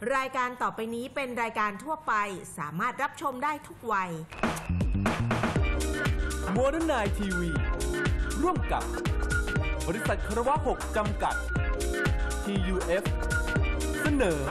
รายการต่อไปนี้เป็นรายการทั่วไปสามารถรับชมได้ทุกวัย Modern Night TV ร่วมกับบริษัทคารวะ6จำกัด TUF เสนอ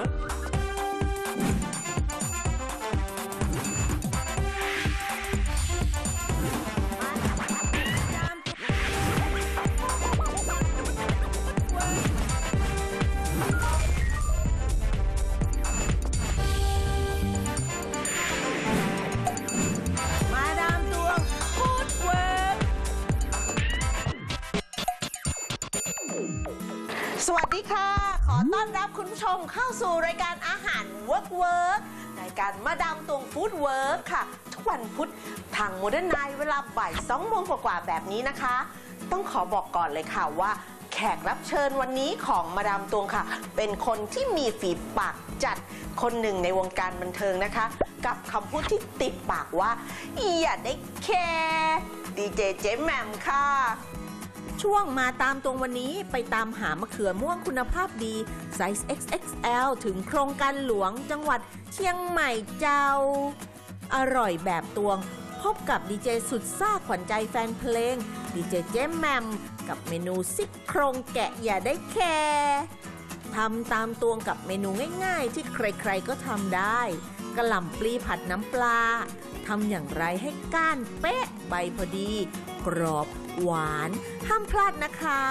สวัสดีค่ะขอต้อนรับคุณผู้ชมเข้าสู่รายการอาหารเวิร์กรายการมาดามตวงฟู้ดเวิร์กค่ะทุกวันพุธทางโมเดิร์นไนท์เวลาบ่าย2 โมงกว่าแบบนี้นะคะต้องขอบอกก่อนเลยค่ะว่าแขกรับเชิญวันนี้ของมาดามตวงค่ะเป็นคนที่มีฝีปากจัดคนหนึ่งในวงการบันเทิงนะคะกับคำพูดที่ติดปากว่าอย่าได้แคร์ดีเจเจ๊แหม่มค่ะช่วงมาตามตรงวันนี้ไปตามหามะเขือม่วงคุณภาพดีไซส์ XXL ถึงโครงการหลวงจังหวัดเชียงใหม่เจ้าอร่อยแบบตวงพบกับดีเจสุดซ่าขวัญใจแฟนเพลงดีเจเจ๊แหม่มกับเมนูซี่โครงแกะอย่าได้แคร์ทำตามตวงกับเมนูง่ายๆที่ใครๆก็ทำได้กะหล่ำปลีผัดน้ำปลาทำอย่างไรให้ก้านเป๊ะใบพอดีกรอบหวานห้ามพลาดนะคะ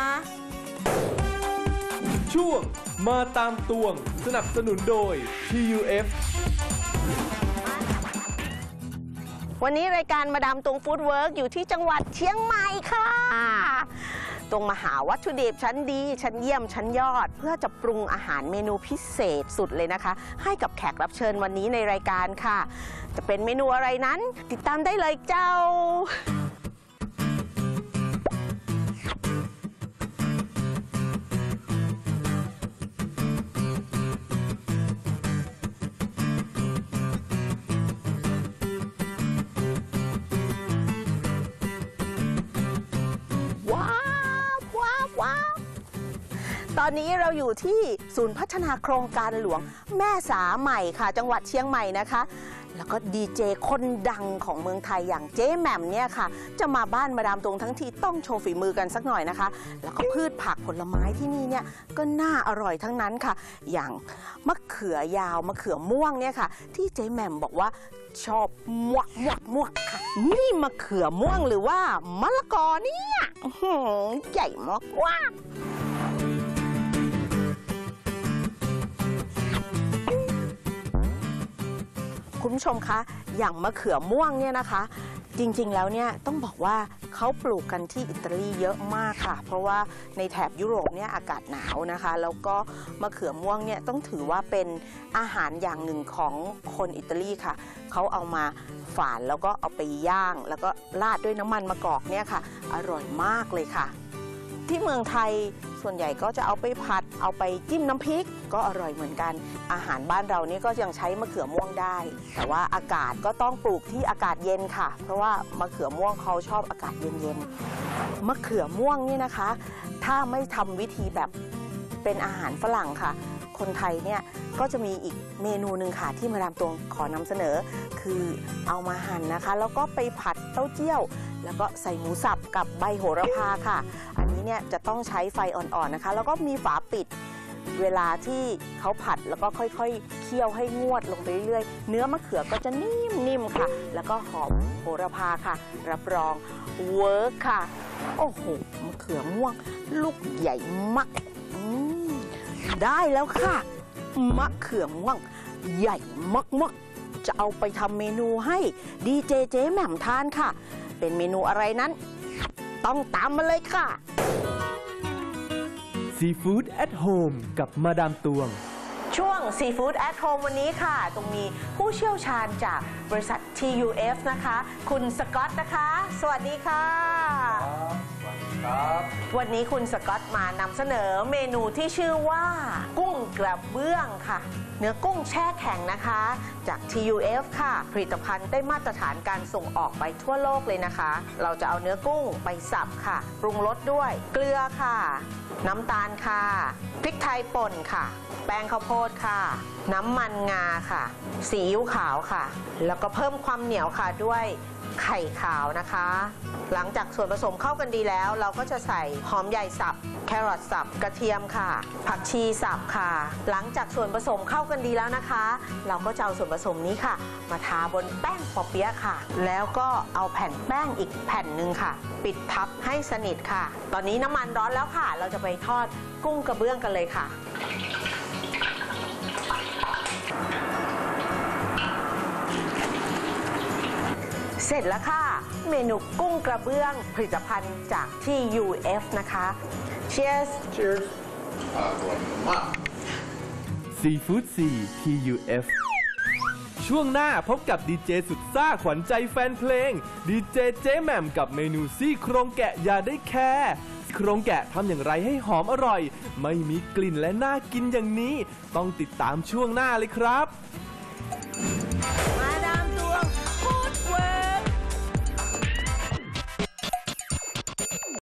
ช่วงมาตามตวงสนับสนุนโดย TUF วันนี้รายการมาดามตวงฟู้ดเวิร์กอยู่ที่จังหวัดเชียงใหม่ค่ะตรงมาหาวัตถุดิบชั้นดีชั้นเยี่ยมชั้นยอดเพื่อจะปรุงอาหารเมนูพิเศษสุดเลยนะคะให้กับแขกรับเชิญวันนี้ในรายการค่ะจะเป็นเมนูอะไรนั้นติดตามได้เลยเจ้าตอนนี้เราอยู่ที่ศูนย์พัฒนาโครงการหลวงแม่สาใหม่ค่ะจังหวัดเชียงใหม่นะคะแล้วก็ดีเจคนดังของเมืองไทยอย่างเจ๊แหม่มเนี่ยค่ะจะมาบ้านมาดามตวงทั้งทีต้องโชว์ฝีมือกันสักหน่อยนะคะแล้วก็พืชผักผลไม้ที่นี่เนี่ยก็น่าอร่อยทั้งนั้นค่ะอย่างมะเขือยาวมะเขือม่วงเนี่ยค่ะที่เจ๊แหม่มบอกว่าชอบมวกค่ะนี่มะเขือม่วงหรือว่ามะละกอเนี่ยใหญ่มากว่าคุณผู้ชมคะอย่างมะเขือม่วงเนี่ยนะคะจริงๆแล้วเนี่ยต้องบอกว่าเขาปลูกกันที่อิตาลีเยอะมากค่ะเพราะว่าในแถบยุโรปเนี่ยอากาศหนาวนะคะแล้วก็มะเขือม่วงเนี่ยต้องถือว่าเป็นอาหารอย่างหนึ่งของคนอิตาลีค่ะเขาเอามาฝานแล้วก็เอาไปย่างแล้วก็ราดด้วยน้ำมันมะกอกเนี่ยค่ะอร่อยมากเลยค่ะที่เมืองไทยส่วนใหญ่ก็จะเอาไปผัดเอาไปจิ้มน้ำพริกก็อร่อยเหมือนกันอาหารบ้านเรานี่ก็ยังใช้มะเขือม่วงได้แต่ว่าอากาศก็ต้องปลูกที่อากาศเย็นค่ะเพราะว่ามะเขือม่วงเขาชอบอากาศเย็นๆมะเขือม่วงนี่นะคะถ้าไม่ทำวิธีแบบเป็นอาหารฝรั่งค่ะคนไทยเนี่ยก็จะมีอีกเมนูหนึ่งค่ะที่มาดามตวงขอนำเสนอคือเอามาหั่นนะคะแล้วก็ไปผัดเต้าเจี้ยวแล้วก็ใส่หมูสับกับใบโหระพาค่ะอันนี้เนี่ยจะต้องใช้ไฟอ่อนๆนะคะแล้วก็มีฝาปิดเวลาที่เขาผัดแล้วก็ค่อยๆเคี่ยวให้งวดลงไปเรื่อยๆเนื้อมะเขือก็จะนิ่มๆค่ะแล้วก็หอมโหระพาค่ะรับรองเวิร์กค่ะโอ้โหมะเขือม่วงลูกใหญ่มากได้แล้วค่ะมะเขือม่วงใหญ่มากๆจะเอาไปทำเมนูให้ดีเจเจ๊แหม่มทานค่ะเป็นเมนูอะไรนั้นต้องตามมาเลยค่ะซีฟู้ดแอทโฮมกับมาดามตวงช่วงซีฟู้ดแอทโฮมวันนี้ค่ะตรงมีผู้เชี่ยวชาญจากบริษัท TUF นะคะคุณสกอตนะคะสวัสดีค่ะวันนี้คุณสกอตมานำเสนอเมนูที่ชื่อว่ากุ้งกกระเบื้องค่ะเนื้อกุ้งแช่แข็งนะคะจาก TUF ค่ะผลิตภัณฑ์ได้มาตรฐานการส่งออกไปทั่วโลกเลยนะคะเราจะเอาเนื้อกุ้งไปสับค่ะปรุงรสด้วยเกลือค่ะน้ำตาลค่ะพริกไทยป่นค่ะแป้งข้าวโพดค่ะน้ำมันงาค่ะซีอิ๊วขาวค่ะแล้วก็เพิ่มความเหนียวค่ะด้วยไข่ขาวนะคะหลังจากส่วนผสมเข้ากันดีแล้วเราก็จะใส่หอมใหญ่สับแครอทสับกระเทียมค่ะผักชีสับค่ะหลังจากส่วนผสมเข้ากันดีแล้วนะคะเราก็จะเอาส่วนผสมนี้ค่ะมาทาบนแป้งปอเปี๊ยะค่ะแล้วก็เอาแผ่นแป้งอีกแผ่นหนึ่งค่ะปิดทับให้สนิทค่ะตอนนี้น้ำมันร้อนแล้วค่ะเราจะไปทอดกุ้งกระเบื้องกันเลยค่ะเสร็จแล้วค่ะเมนูกุ้งกระเบื้องผลิตภัณฑ์จากที่ TUF นะคะ Cheers Cheers. ซีฟู้ดซี TUF ช่วงหน้าพบกับดีเจสุดซ่าขวัญใจแฟนเพลงดีเจเจ๊แหม่มกับเมนูซี่โครงแกะอย่าได้แคร์โครงแกะทำอย่างไรให้หอมอร่อย ไม่มีกลิ่นและน่ากินอย่างนี้ต้องติดตามช่วงหน้าเลยครับ